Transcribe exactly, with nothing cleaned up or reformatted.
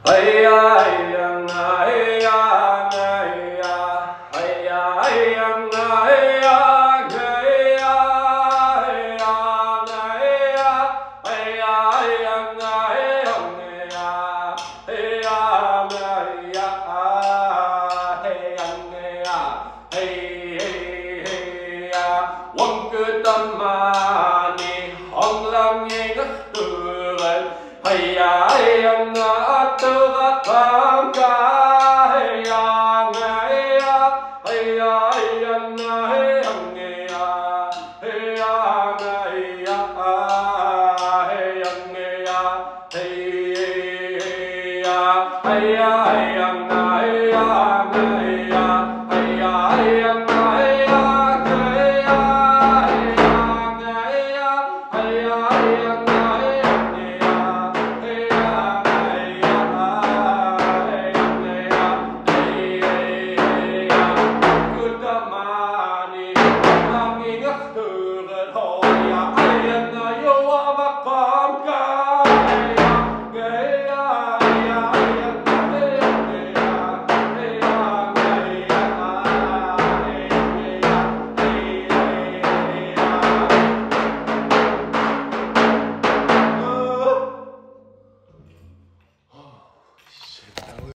Quân cứ tâm mà ni hong lang nghe ngất từ lên hay ai ăn ngã tư gác